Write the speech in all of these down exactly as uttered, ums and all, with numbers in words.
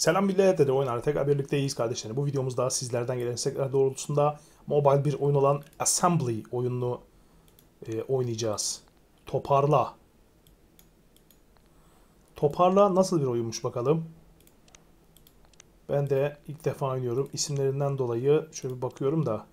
Selam millet, dedi oyunlar tekrar birlikteyiz kardeşlerim. Bu videomuzda sizlerden gelen istekler doğrultusunda mobile bir oyun olan Assembly oyununu e, oynayacağız. Toparla. Toparla nasıl bir oyunmuş bakalım. Ben de ilk defa oynuyorum. İsimlerinden dolayı şöyle bir bakıyorum da.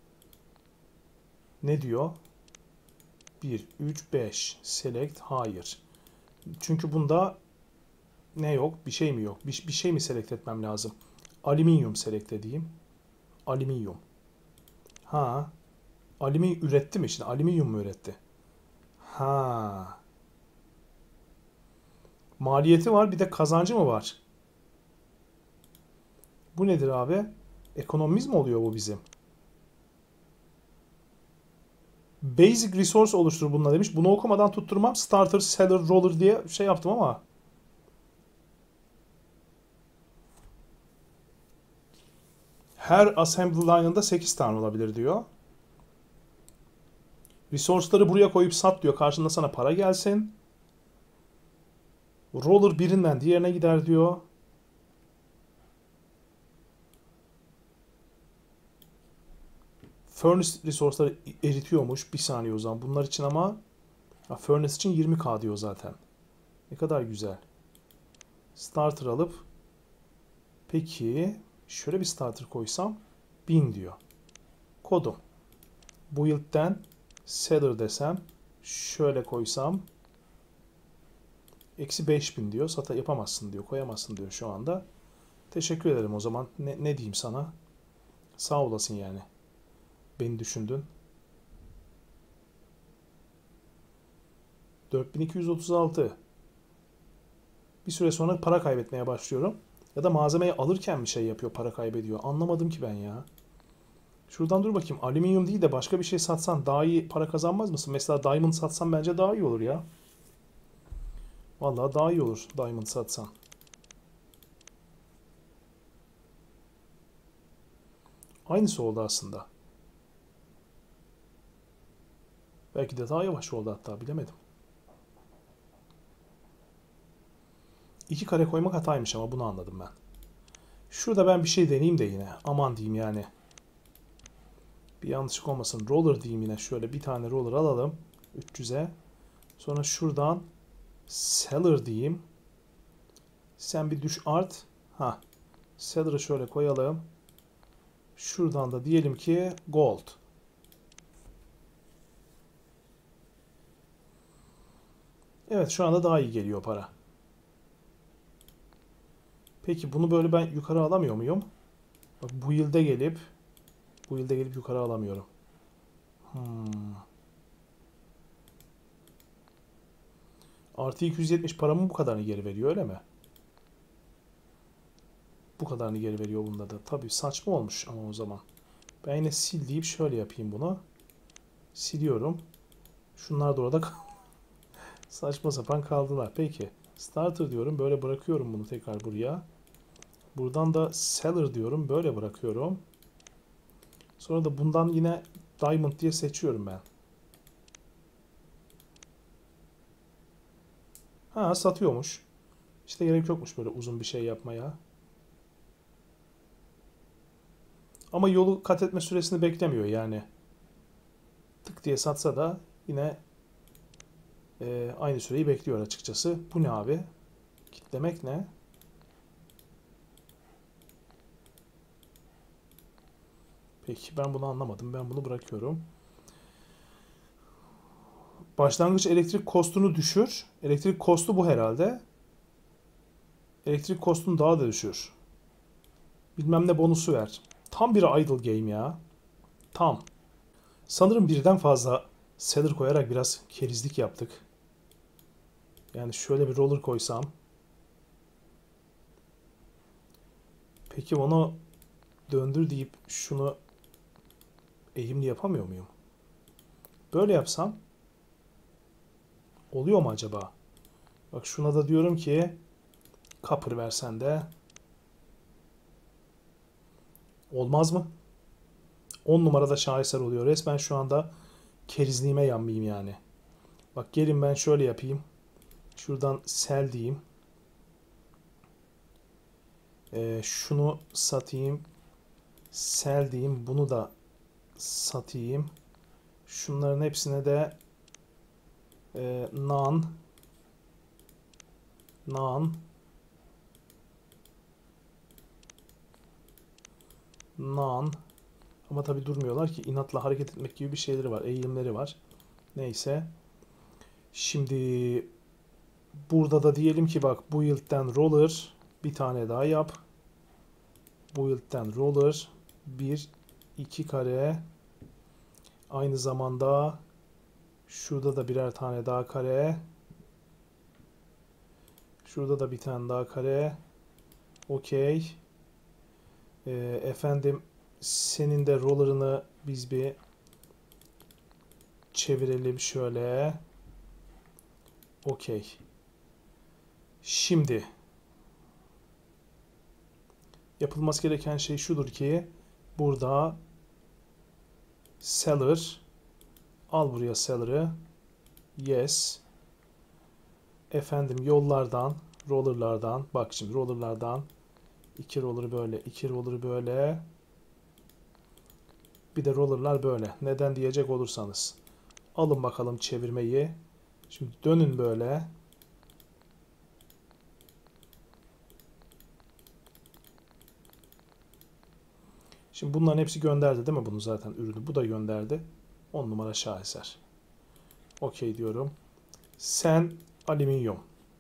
Ne diyor? bir, üç, beş. Select. Hayır. Çünkü bunda ne yok? Bir şey mi yok? Bir, bir şey mi select etmem lazım? Alüminyum select edeyim. Alüminyum. Ha. Alüminyum üretti mi şimdi? Alüminyum mu üretti? Ha. Maliyeti var, bir de kazancı mı var? Bu nedir abi? Ekonomimiz mi oluyor bu bizim? Basic resource oluştur bununla demiş. Bunu okumadan tutturmam. Starter, seller, roller diye şey yaptım ama. Her assembly line'ında sekiz tane olabilir diyor. Resource'ları buraya koyup sat diyor. Karşında sana para gelsin. Roller birinden diğerine gider diyor. Furnace resource'ları eritiyormuş. Bir saniye o zaman. Bunlar için ama ha, Furnace için yirmi K diyor zaten. Ne kadar güzel. Starter alıp peki şöyle bir starter koysam bin diyor. Kodum. Build'den seller desem şöyle koysam eksi beş bin diyor. Sata yapamazsın diyor. Koyamazsın diyor şu anda. Teşekkür ederim o zaman. Ne, ne diyeyim sana? Sağ olasın yani. Beni düşündün. dört bin iki yüz otuz altı. Bir süre sonra para kaybetmeye başlıyorum. Ya da malzemeyi alırken bir şey yapıyor, para kaybediyor. Anlamadım ki ben ya. Şuradan dur bakayım. Alüminyum değil de başka bir şey satsan daha iyi para kazanmaz mısın? Mesela diamond satsan bence daha iyi olur ya. Vallahi daha iyi olur diamond satsan. Aynısı oldu aslında. Belki de daha yavaş oldu hatta, bilemedim. İki kare koymak hataymış ama bunu anladım ben. Şurada ben bir şey deneyeyim de yine. Aman diyeyim yani. Bir yanlışlık olmasın. Roller diyeyim yine. Şöyle bir tane roller alalım. üç yüze. Sonra şuradan seller diyeyim. Sen bir düş art. Ha. Seller'ı şöyle koyalım. Şuradan da diyelim ki gold. Evet, şu anda daha iyi geliyor para. Peki bunu böyle ben yukarı alamıyor muyum? Bak bu yılda gelip bu yılda gelip yukarı alamıyorum. Hmm. Artı iki yüz yetmiş paramın bu kadarını geri veriyor öyle mi? Bu kadarını geri veriyor bunda da. Tabii saçma olmuş ama o zaman. Ben yine sil deyip şöyle yapayım bunu. Siliyorum. Şunlar da orada saçma sapan kaldılar. Peki. Starter diyorum. Böyle bırakıyorum bunu tekrar buraya. Buradan da seller diyorum. Böyle bırakıyorum. Sonra da bundan yine diamond diye seçiyorum ben. Ha, satıyormuş. İşte gerek yokmuş böyle uzun bir şey yapmaya. Ama yolu kat etme süresini beklemiyor yani. Tık diye satsa da yine e, aynı süreyi bekliyor açıkçası. Bu ne abi? Kitlemek ne? Peki ben bunu anlamadım. Ben bunu bırakıyorum. Başlangıç elektrik kostunu düşür. Elektrik kostu bu herhalde. Elektrik kostunu daha da düşür. Bilmem ne bonusu ver. Tam bir idle game ya. Tam. Sanırım birden fazla seller koyarak biraz kerizlik yaptık. Yani şöyle bir roller koysam. Peki onu döndür deyip şunu eğimli yapamıyor muyum? Böyle yapsam oluyor mu acaba? Bak şuna da diyorum ki copper versen de olmaz mı? on numarada şaheser oluyor. Resmen şu anda kerizliğime yanmayayım yani. Bak gelin ben şöyle yapayım. Şuradan sell diyeyim. Ee, şunu satayım. Sell diyeyim. Bunu da satayım. Şunların hepsine de e, none. None. None. Ama tabi durmuyorlar ki. İnatla hareket etmek gibi bir şeyleri var. Eğilimleri var. Neyse. Şimdi burada da diyelim ki bak bu yıldan roller bir tane daha yap. Bu yıldan roller bir iki kare. Aynı zamanda şurada da birer tane daha kare. Şurada da bir tane daha kare. Okey. Ee, efendim senin de roller'ını biz bir çevirelim şöyle. Okey. Şimdi yapılması gereken şey şudur ki burada seller al buraya seller'ı. Yes. Efendim yollardan, roller'lardan bak şimdi roller'lardan iki roller'ı böyle, iki roller'ı böyle. Bir de roller'lar böyle. Neden diyecek olursanız. Alın bakalım çevirmeyi. Şimdi dönün böyle. Şimdi bunların hepsi gönderdi değil mi bunu zaten ürünü? Bu da gönderdi. on numara şaheser. Okey diyorum. Sen alüminyum.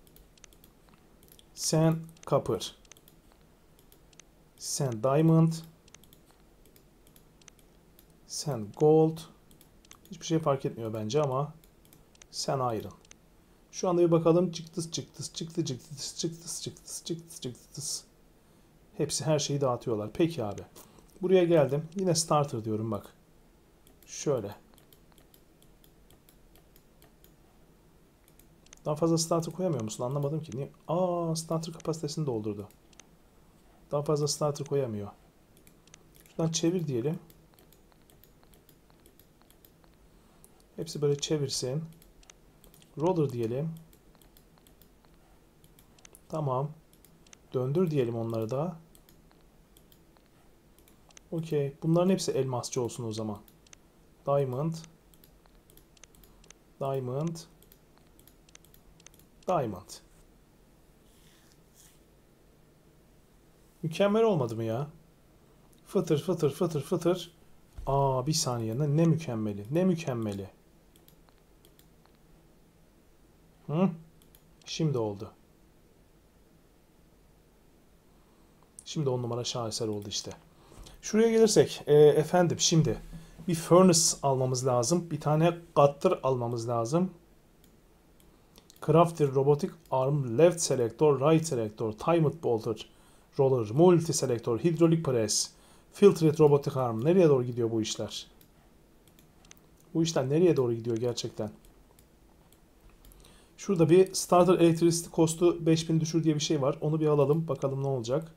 Sen copper. Sen diamond. Sen gold. Hiçbir şey fark etmiyor bence ama sen iron. Şu anda bir bakalım. Çıktıs çıktıs çıktı çıktıs çıktıs çıktıs çıktıs çıktıs. Hepsi her şeyi dağıtıyorlar. Peki abi. Buraya geldim. Yine starter diyorum bak. Şöyle. Daha fazla starter koyamıyor musun? Anlamadım ki. Niye? Aa, starter kapasitesini doldurdu. Daha fazla starter koyamıyor. Şuradan çevir diyelim. Hepsi böyle çevirsin. Roller diyelim. Tamam. Döndür diyelim onları da. Okey. Bunların hepsi elmasçı olsun o zaman. Diamond. Diamond. Diamond. Mükemmel olmadı mı ya? Fıtır fıtır fıtır fıtır. Aa bir saniye. Ne, ne mükemmeli. Ne mükemmeli. Hı? Şimdi oldu. Şimdi on numara şaheser oldu işte. Şuraya gelirsek. E, efendim şimdi bir furnace almamız lazım. Bir tane cutter almamız lazım. Crafter robotic arm left selector right selector timed bolter roller multi selector hydraulic press filtrate robotic arm. Nereye doğru gidiyor bu işler? Bu işler nereye doğru gidiyor gerçekten? Şurada bir starter electricity cost'u beş bin düşür diye bir şey var. Onu bir alalım. Bakalım ne olacak.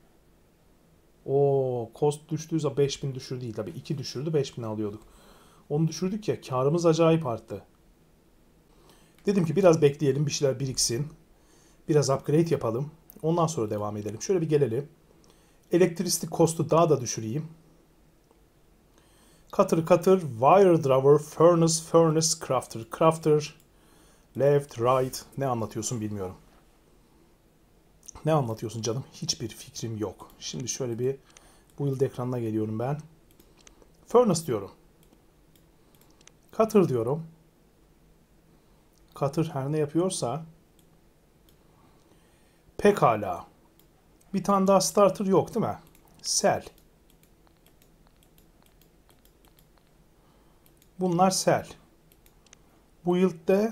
O cost düştüğü zaman beş bin düşür değil tabii. iki düşürdü beş bin alıyorduk. Onu düşürdük ya karımız acayip arttı. Dedim ki biraz bekleyelim bir şeyler biriksin. Biraz upgrade yapalım. Ondan sonra devam edelim. Şöyle bir gelelim. Electricity cost'u daha da düşüreyim. Cutter cutter, wire drawer, furnace, furnace, crafter, crafter, left, right. Ne anlatıyorsun bilmiyorum. Ne anlatıyorsun canım? Hiçbir fikrim yok. Şimdi şöyle bir build ekranına geliyorum ben. Furnace diyorum. Cutter diyorum. Cutter her ne yapıyorsa pekala. Bir tane daha starter yok değil mi? Sell. Bunlar sell. Bu yılda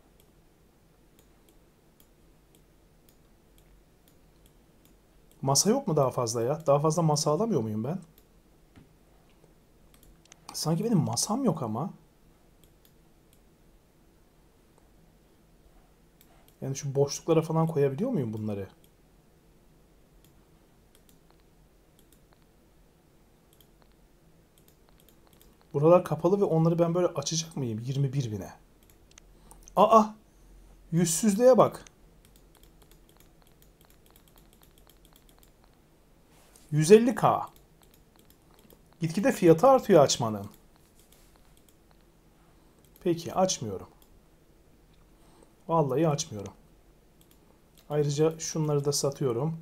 masa yok mu daha fazla ya? Daha fazla masa alamıyor muyum ben? Sanki benim masam yok ama. Yani şu boşluklara falan koyabiliyor muyum bunları? Buralar kapalı ve onları ben böyle açacak mıyım? yirmi bir bine. Aa! Yüzsüzlüğe bak. yüz elli K. Gitgide fiyatı artıyor açmanın. Peki açmıyorum. Vallahi açmıyorum. Ayrıca şunları da satıyorum.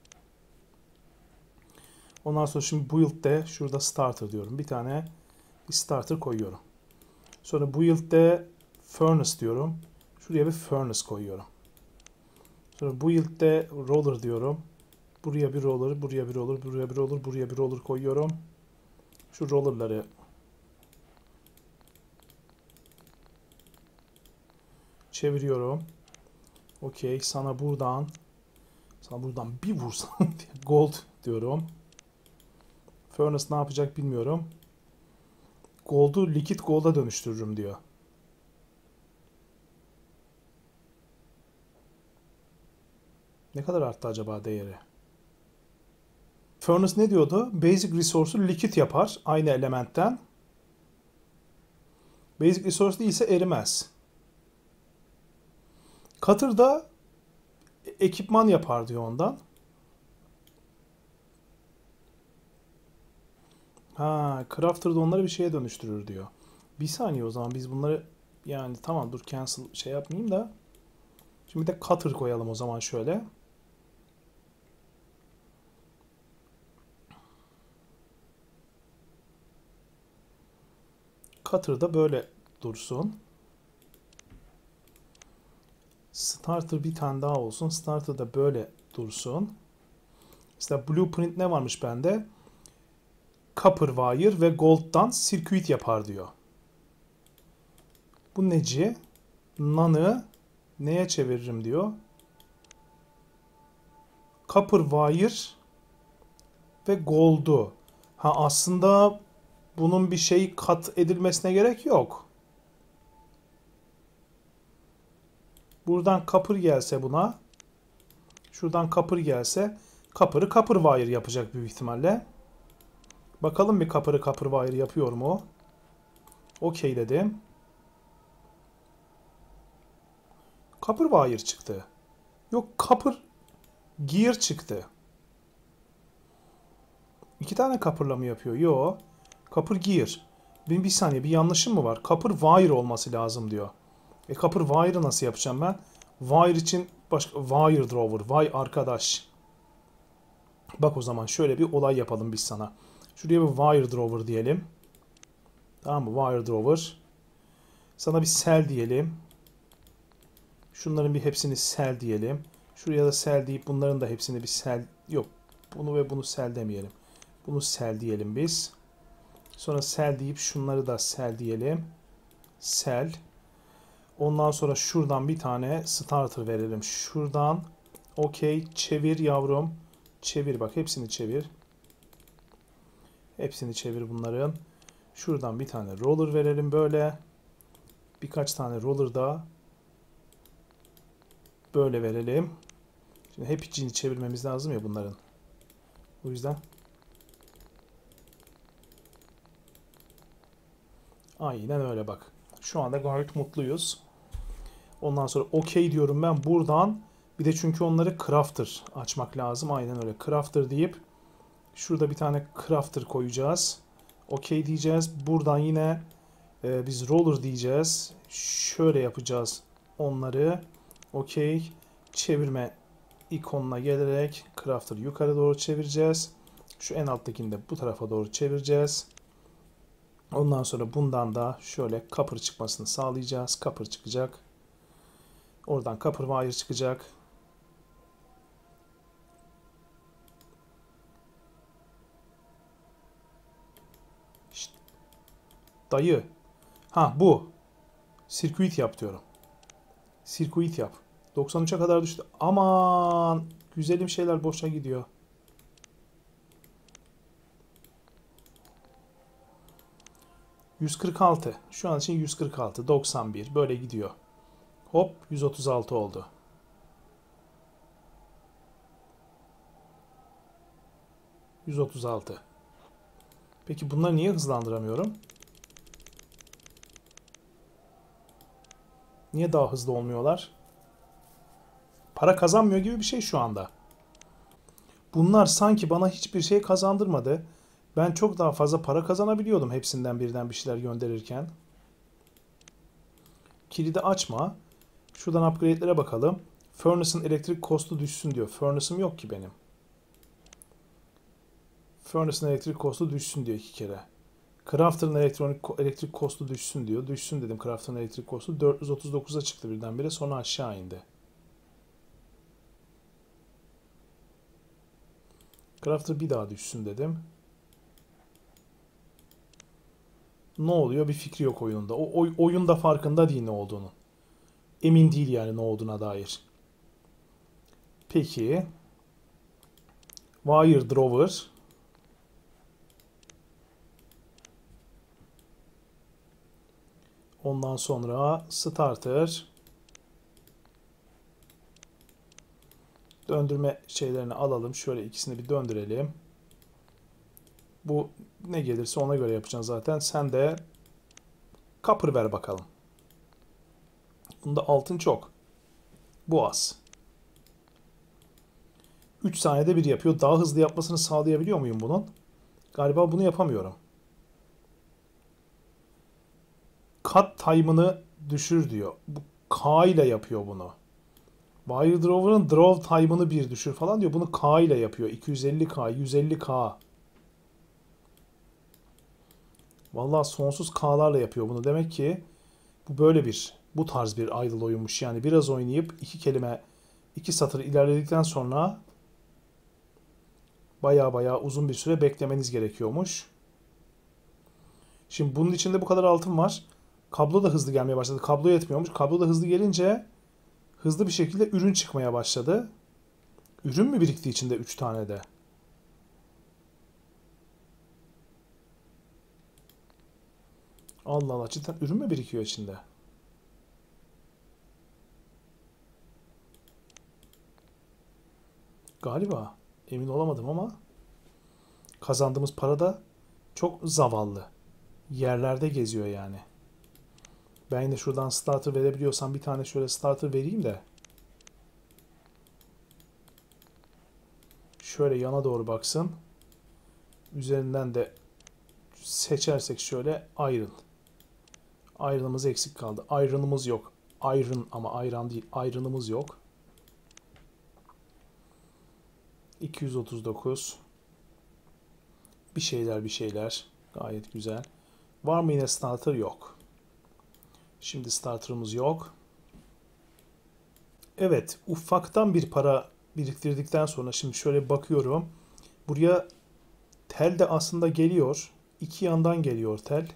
Ondan sonra şimdi build'de şurada starter diyorum. Bir tane bir starter koyuyorum. Sonra build'de furnace diyorum. Şuraya bir furnace koyuyorum. Sonra build'de roller diyorum. Buraya bir roller, buraya bir roller, buraya bir roller, buraya bir roller koyuyorum. Şu rollerları çeviriyorum. Okey, sana buradan sana buradan bir vursam diye gold diyorum. Furnace ne yapacak bilmiyorum. Gold'u liquid gold'a dönüştürürüm diyor. Ne kadar arttı acaba değeri? Furnace ne diyordu? Basic resource'u liquid yapar aynı elementten. Basic resource değilse erimez. Cutter da ekipman yapar diyor ondan. Ha, Crafter da onları bir şeye dönüştürür diyor. Bir saniye, o zaman biz bunları yani tamam, dur cancel şey yapmayayım da. Şimdi bir de Cutter koyalım o zaman şöyle. Cutter da böyle dursun. Starter bir tane daha olsun. Starter da böyle dursun. Mesela blueprint ne varmış bende? Copper wire ve gold'dan circuit yapar diyor. Bu neci? Nan'ı neye çeviririm diyor. Copper wire ve gold'u. Ha, aslında bunun bir şey kat edilmesine gerek yok. Buradan copper gelse buna. Şuradan copper gelse. Copper'ı copper wire yapacak büyük ihtimalle. Bakalım bir copper'ı copper wire yapıyor mu? Okey dedim. Copper wire çıktı. Yok, copper gear çıktı. İki tane copper'la mı yapıyor? Yok. Copper gear. Bir, bir saniye, bir yanlışım mı var? Copper wire olması lazım diyor. E copper wire'ı nasıl yapacağım ben? Wire için başka wire drawer. Vay arkadaş. Bak o zaman şöyle bir olay yapalım biz sana. Şuraya bir wire drawer diyelim. Tamam mı? Wire drawer. Sana bir cell diyelim. Şunların bir hepsini cell diyelim. Şuraya da cell deyip bunların da hepsini bir cell. Yok. Bunu ve bunu cell demeyelim. Bunu cell diyelim biz. Sonra cell deyip şunları da cell diyelim. Cell. Ondan sonra şuradan bir tane starter verelim. Şuradan. Okey. Çevir yavrum. Çevir bak. Hepsini çevir. Hepsini çevir bunların. Şuradan bir tane roller verelim böyle. Birkaç tane roller daha böyle verelim. Şimdi hep içini çevirmemiz lazım ya bunların. O yüzden aynen öyle bak. Şu anda gayet mutluyuz. Ondan sonra okey diyorum ben buradan. Bir de çünkü onları crafter açmak lazım. Aynen öyle. Crafter deyip şurada bir tane crafter koyacağız. Okey diyeceğiz. Buradan yine e, biz roller diyeceğiz. Şöyle yapacağız onları. Okey. Çevirme ikonuna gelerek crafter yukarı doğru çevireceğiz. Şu en alttakini de bu tarafa doğru çevireceğiz. Ondan sonra bundan da şöyle copper çıkmasını sağlayacağız. Copper çıkacak. Oradan copper wire çıkacak. İşte, dayı. Ha bu. Circuit yap diyorum. Circuit yap. doksan üçe kadar düştü. Aman. Güzelim şeyler boşa gidiyor. yüz kırk altı. Şu an için yüz kırk altı. doksan bir. Böyle gidiyor. Hop. yüz otuz altı oldu. yüz otuz altı. Peki bunları niye hızlandıramıyorum? Niye daha hızlı olmuyorlar? Para kazanmıyor gibi bir şey şu anda. Bunlar sanki bana hiçbir şey kazandırmadı. Ben çok daha fazla para kazanabiliyordum hepsinden birden bir şeyler gönderirken. Kilidi açma. Şuradan upgrade'lere bakalım. Furnace'ın elektrik costu düşsün diyor. Furnace'ım yok ki benim. Furnace'ın elektrik costu düşsün diyor iki kere. Crafter'ın elektronik elektrik costu düşsün diyor. Düşsün dedim Crafter'ın elektrik costu. dört yüz otuz dokuza çıktı birdenbire. Sonra aşağı indi. Crafter bir daha düşsün dedim. Ne oluyor? Bir fikri yok oyunda. O oy, oyunda farkında değil ne olduğunu. Emin değil yani ne olduğuna dair. Peki. Wire Drawer. Ondan sonra Starter. Döndürme şeylerini alalım. Şöyle ikisini bir döndürelim. Bu ne gelirse ona göre yapacaksın zaten. Sen de copper ver bakalım. Bunda altın çok. Bu az. üç saniyede bir yapıyor. Daha hızlı yapmasını sağlayabiliyor muyum bunun? Galiba bunu yapamıyorum. Cut time'ını düşür diyor. Bu K ile yapıyor bunu. Wire Drawer'ın draw time'ını bir düşür falan diyor. Bunu K ile yapıyor. iki yüz elli K, yüz elli K. Vallahi sonsuz K'larla yapıyor bunu. Demek ki bu böyle bir, bu tarz bir idle oyunmuş. Yani biraz oynayıp iki kelime, iki satır ilerledikten sonra baya baya uzun bir süre beklemeniz gerekiyormuş. Şimdi bunun içinde bu kadar altın var. Kablo da hızlı gelmeye başladı. Kablo yetmiyormuş. Kablo da hızlı gelince hızlı bir şekilde ürün çıkmaya başladı. Ürün mü birikti içinde üç tane de? Allah Allah, cidden ürün mü birikiyor içinde? Galiba. Emin olamadım ama kazandığımız para da çok zavallı. Yerlerde geziyor yani. Ben yine şuradan starter verebiliyorsam bir tane şöyle starter vereyim de. Şöyle yana doğru baksın. Üzerinden de seçersek şöyle iron. Iron'ımız eksik kaldı. Iron'ımız yok. Iron ama ayran değil. Iron'ımız yok. iki yüz otuz dokuz. Bir şeyler bir şeyler. Gayet güzel. Var mı yine starter? Yok. Şimdi starter'ımız yok. Evet, ufaktan bir para biriktirdikten sonra şimdi şöyle bakıyorum. Buraya tel de aslında geliyor. İki yandan geliyor tel.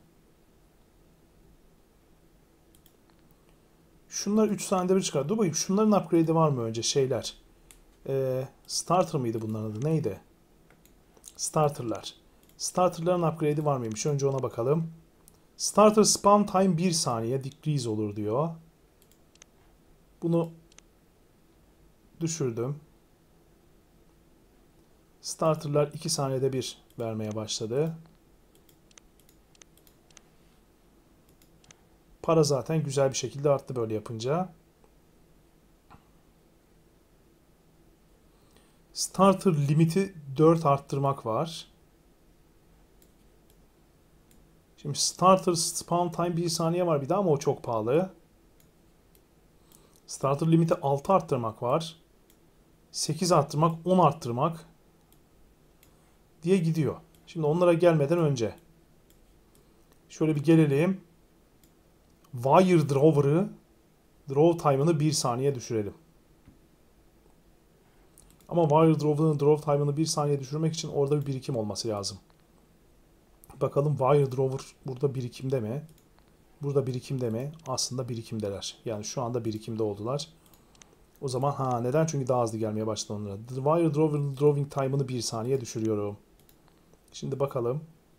Şunlar üç saniyede bir çıkar. Dur bakayım şunların upgrade'i var mı önce şeyler? Ee, starter mıydı bunların adı? Neydi? Starter'lar. Starter'ların upgrade'i var mıymış? Önce ona bakalım. Starter spawn time bir saniye. Decrease olur diyor. Bunu düşürdüm. Starter'lar iki saniyede bir vermeye başladı. Para zaten güzel bir şekilde arttı böyle yapınca. Starter limiti dört arttırmak var. Şimdi starter spawn time bir saniye var bir daha ama o çok pahalı. Starter limiti altı arttırmak var. sekiz arttırmak, on arttırmak diye gidiyor. Şimdi onlara gelmeden önce şöyle bir gelelim. Wire Drawer'ı draw time'ını bir saniye düşürelim. Ama Wire Drawer'ın draw time'ını bir saniye düşürmek için orada bir birikim olması lazım. Bakalım Wire Drawer burada birikimde mi? Burada birikimde mi? Aslında birikimdeler. Yani şu anda birikimde oldular. O zaman ha neden? Çünkü daha hızlı gelmeye başladı onlara. The Wire Drawer'ın drawing time'ını bir saniye düşürüyorum. Şimdi bakalım.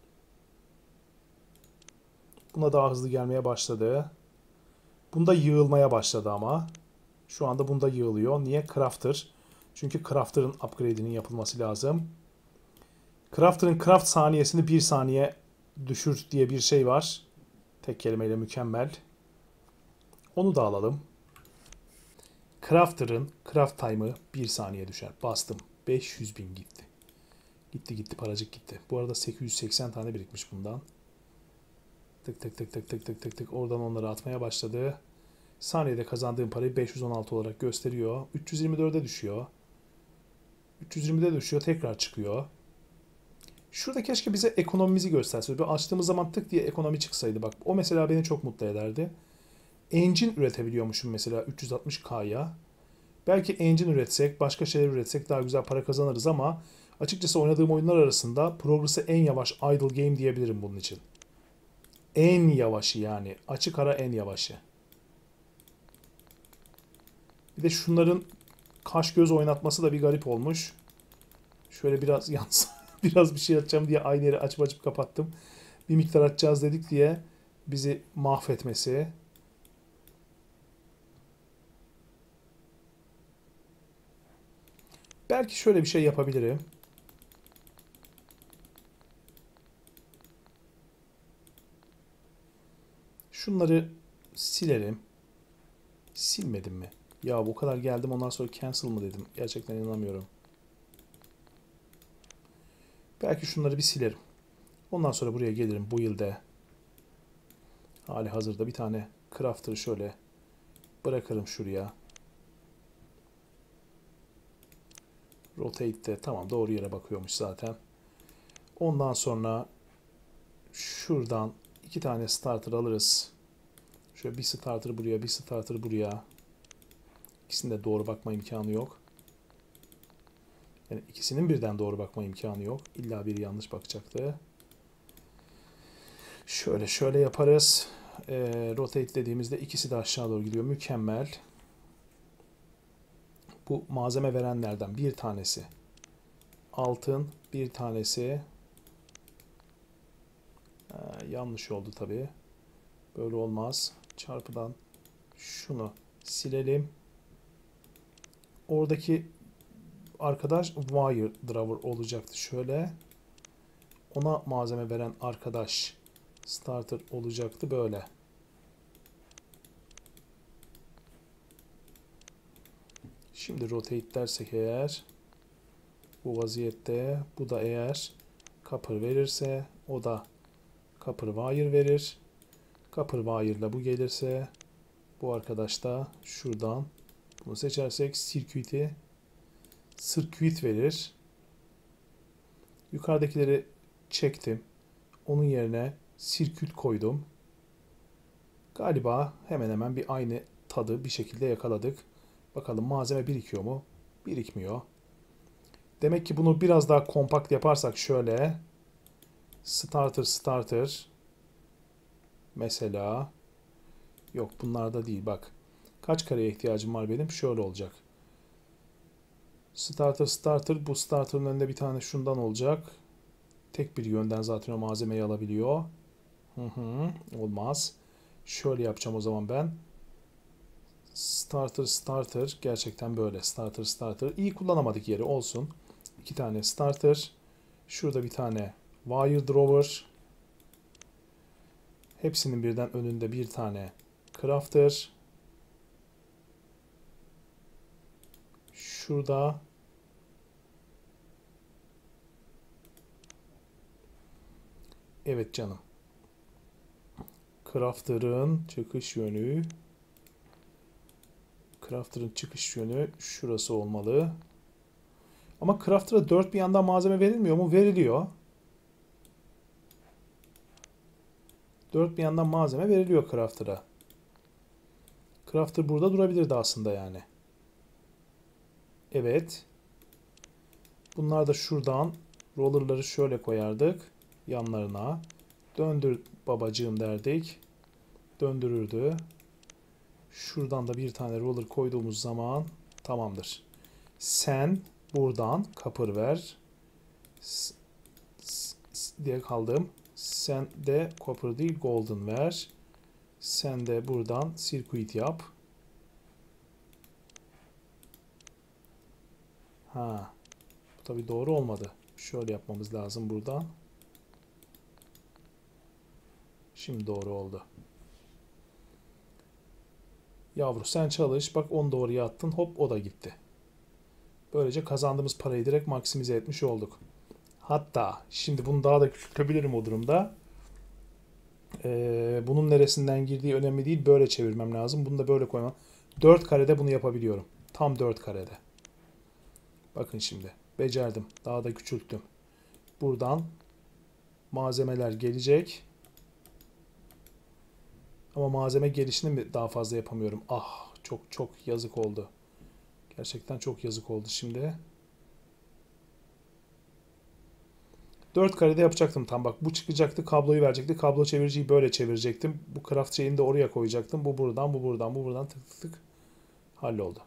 Buna daha hızlı gelmeye başladı. Bunda yığılmaya başladı ama. Şu anda bunda yığılıyor. Niye? Crafter. Çünkü Crafter'ın upgrade'inin yapılması lazım. Crafter'ın craft saniyesini bir saniye düşür diye bir şey var. Tek kelimeyle mükemmel. Onu da alalım. Crafter'ın craft time'ı bir saniye düşer. Bastım. beş yüz bin gitti. Gitti gitti paracık gitti. Bu arada sekiz yüz seksen tane birikmiş bundan. Tık tık tık tık tık tık tık tık oradan onları atmaya başladı. Saniyede kazandığım parayı beş yüz on altı olarak gösteriyor. üç yüz yirmi dörde düşüyor. üç yüz yirmide düşüyor. Tekrar çıkıyor. Şurada keşke bize ekonomimizi gösterse. Bir açtığımız zaman tık diye ekonomi çıksaydı. Bak o mesela beni çok mutlu ederdi. Engine üretebiliyormuşum mesela üç yüz altmış K'ya. Belki engine üretsek, başka şeyler üretsek daha güzel para kazanırız ama açıkçası oynadığım oyunlar arasında progress'ı en yavaş idle game diyebilirim bunun için. En yavaşı yani. Açık ara en yavaşı. Bir de şunların kaş göz oynatması da bir garip olmuş. Şöyle biraz yalnız biraz bir şey atacağım diye aynı yeri açıp açıp kapattım. Bir miktar atacağız dedik diye bizi mahvetmesi. Belki şöyle bir şey yapabilirim. Şunları silerim. Silmedim mi? Ya bu kadar geldim ondan sonra cancel mı dedim. Gerçekten inanamıyorum. Belki şunları bir silerim. Ondan sonra buraya gelirim bu yılda. Hali hazırda bir tane crafter'ı şöyle bırakırım şuraya. Rotate'de tamam doğru yere bakıyormuş zaten. Ondan sonra şuradan iki tane starter alırız. Şöyle bir starter buraya, bir starter buraya. İkisinde doğru bakma imkanı yok. Yani ikisinin birden doğru bakma imkanı yok. İlla biri yanlış bakacaktı. Şöyle şöyle yaparız. E, rotate dediğimizde ikisi de aşağı doğru gidiyor. Mükemmel. Bu malzeme verenlerden bir tanesi altın, bir tanesi e, yanlış oldu tabii. Böyle olmaz. Çarpıdan şunu silelim. Oradaki arkadaş wire drawer olacaktı. Şöyle ona malzeme veren arkadaş starter olacaktı böyle. Şimdi rotate dersek eğer bu vaziyette bu da eğer copper verirse o da copper wire verir. Copper wire ile bu gelirse bu arkadaş da şuradan bunu seçersek circuit'i circuit verir. Yukarıdakileri çektim. Onun yerine circuit koydum. Galiba hemen hemen bir aynı tadı bir şekilde yakaladık. Bakalım malzeme birikiyor mu? Birikmiyor. Demek ki bunu biraz daha kompakt yaparsak şöyle starter starter mesela yok bunlarda değil bak. Kaç kareye ihtiyacım var benim? Şöyle olacak. Starter starter bu starter'ın önünde bir tane şundan olacak. Tek bir yönden zaten o malzemeyi alabiliyor. Hı hı, olmaz. Şöyle yapacağım o zaman ben. Starter starter gerçekten böyle starter starter. İyi kullanamadık yeri olsun. İki tane starter. Şurada bir tane wire drawer. Hepsinin birden önünde bir tane crafter. Şurada evet canım. Crafter'ın çıkış yönü Crafter'ın çıkış yönü şurası olmalı. Ama Crafter'a dört bir yandan malzeme verilmiyor mu? Veriliyor. Dört bir yandan malzeme veriliyor Crafter'a. Crafter burada durabilirdi aslında yani. Evet. Bunlar da şuradan rollerları şöyle koyardık. Yanlarına. Döndür babacığım derdik. Döndürürdü. Şuradan da bir tane roller koyduğumuz zaman tamamdır. Sen buradan kapır ver. S diye kaldım. Sen de copper değil golden ver. Sen de buradan circuit yap. Ha. Bu tabi doğru olmadı. Şöyle yapmamız lazım buradan. Şimdi doğru oldu. Yavru sen çalış. Bak onu doğruya attın. Hop o da gitti. Böylece kazandığımız parayı direkt maksimize etmiş olduk. Hatta şimdi bunu daha da küçültebilirim o durumda. Ee, bunun neresinden girdiği önemli değil. Böyle çevirmem lazım. Bunu da böyle koymam. dört karede bunu yapabiliyorum. Tam dört karede. Bakın şimdi. Becerdim. Daha da küçülttüm. Buradan malzemeler gelecek. Ama malzeme gelişini mi daha fazla yapamıyorum? Ah, çok çok yazık oldu. Gerçekten çok yazık oldu şimdi. dört karede yapacaktım tam bak. Bu çıkacaktı, kabloyu verecekti. Kablo çeviriciyi böyle çevirecektim. Bu craft şeyini de oraya koyacaktım. Bu buradan, bu buradan, bu buradan tık tık tık halloldu.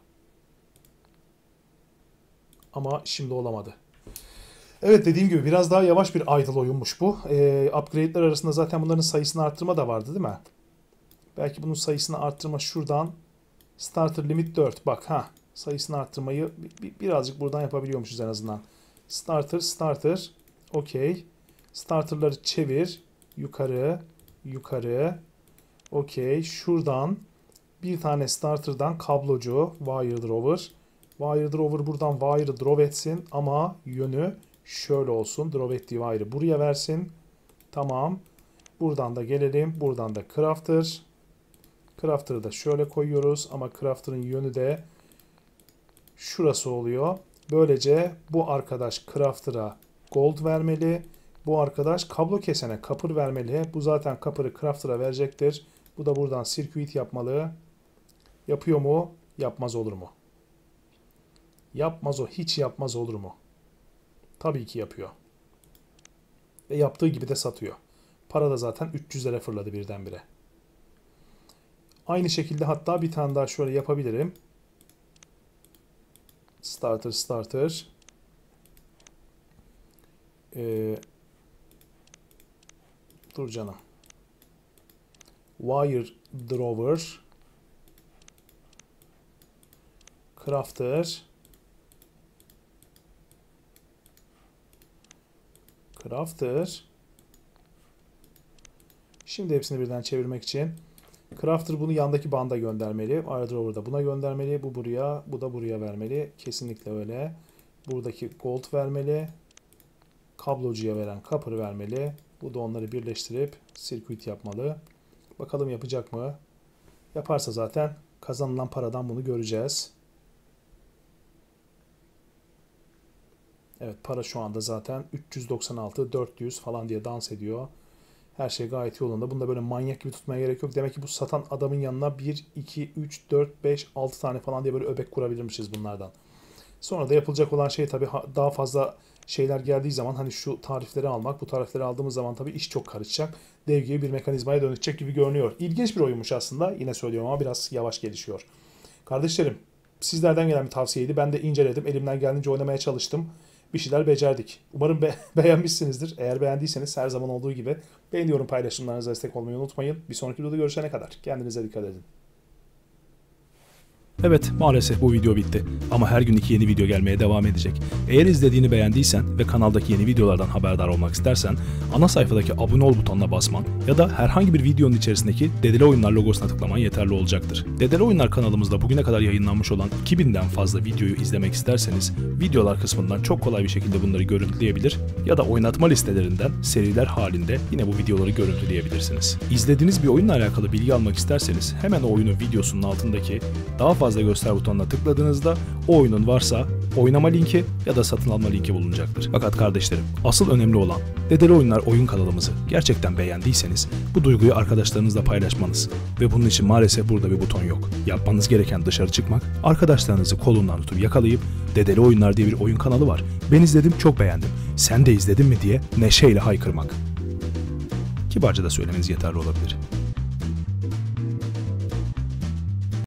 Ama şimdi olamadı. Evet, dediğim gibi biraz daha yavaş bir idle oyunmuş bu. Ee, upgrade'ler arasında zaten bunların sayısını arttırma da vardı değil mi? Belki bunun sayısını arttırma şuradan. Starter limit dört. Bak ha. Sayısını arttırmayı birazcık buradan yapabiliyormuşuz en azından. Starter, starter. Okey. Starter'ları çevir. Yukarı, yukarı. Okey. Şuradan bir tane starter'dan kablocu. Wire drawer. Wire drawer buradan wire draw etsin. Ama yönü şöyle olsun. Draw ettiği wire'ı buraya versin. Tamam. Buradan da gelelim. Buradan da crafter. Crafter'ı da şöyle koyuyoruz. Ama crafter'ın yönü de şurası oluyor. Böylece bu arkadaş crafter'a gold vermeli. Bu arkadaş kablo kesene copper vermeli. Bu zaten copper'ı crafter'a verecektir. Bu da buradan circuit yapmalı. Yapıyor mu? Yapmaz olur mu? Yapmaz o. Hiç yapmaz olur mu? Tabii ki yapıyor. Ve yaptığı gibi de satıyor. Para da zaten üç yüzlere fırladı birdenbire. Aynı şekilde hatta bir tane daha şöyle yapabilirim. Starter, starter. Ee, dur canım. Wire drawer. Crafter. Crafter. Şimdi hepsini birden çevirmek için Crafter bunu yandaki banda göndermeli. Wire drawer da buna göndermeli. Bu buraya, bu da buraya vermeli. Kesinlikle öyle. Buradaki gold vermeli. Kablocuya veren copper vermeli. Bu da onları birleştirip circuit yapmalı. Bakalım yapacak mı? Yaparsa zaten kazanılan paradan bunu göreceğiz. Evet, para şu anda zaten üç yüz doksan altı, dört yüz falan diye dans ediyor. Her şey gayet yolunda. Bunda böyle manyak gibi tutmaya gerek yok. Demek ki bu satan adamın yanına bir, iki, üç, dört, beş, altı tane falan diye böyle öbek kurabilirmişiz bunlardan. Sonra da yapılacak olan şey tabii daha fazla şeyler geldiği zaman hani şu tarifleri almak. Bu tarifleri aldığımız zaman tabii iş çok karışacak. Dev gibi bir mekanizmaya dönüşecek gibi görünüyor. İlginç bir oyunmuş aslında. Yine söylüyorum ama biraz yavaş gelişiyor. Kardeşlerim, sizlerden gelen bir tavsiyeydi. Ben de inceledim. Elimden geldiğince oynamaya çalıştım. Bir şeyler becerdik. Umarım be beğenmişsinizdir. Eğer beğendiyseniz her zaman olduğu gibi beğeniyorum, paylaşımlarınıza destek olmayı unutmayın. Bir sonraki videoda görüşene kadar kendinize dikkat edin. Evet, maalesef bu video bitti. Ama her gün iki yeni video gelmeye devam edecek. Eğer izlediğini beğendiysen ve kanaldaki yeni videolardan haberdar olmak istersen ana sayfadaki abone ol butonuna basman ya da herhangi bir videonun içerisindeki Dedele Oyunlar logosuna tıklaman yeterli olacaktır. Dedele Oyunlar kanalımızda bugüne kadar yayınlanmış olan iki binden fazla videoyu izlemek isterseniz videolar kısmından çok kolay bir şekilde bunları görüntüleyebilir ya da oynatma listelerinden seriler halinde yine bu videoları görüntüleyebilirsiniz. İzlediğiniz bir oyunla alakalı bilgi almak isterseniz hemen o oyunun videosunun altındaki daha fazla göster butonuna tıkladığınızda o oyunun varsa oynama linki ya da satın alma linki bulunacaktır. Fakat kardeşlerim, asıl önemli olan Dedele Oyunlar oyun kanalımızı gerçekten beğendiyseniz bu duyguyu arkadaşlarınızla paylaşmanız ve bunun için maalesef burada bir buton yok. Yapmanız gereken dışarı çıkmak, arkadaşlarınızı kolundan tutup yakalayıp Dedele Oyunlar diye bir oyun kanalı var. Ben izledim, çok beğendim. Sen de izledin mi diye neşeyle haykırmak. Kibarca da söylemeniz yeterli olabilir.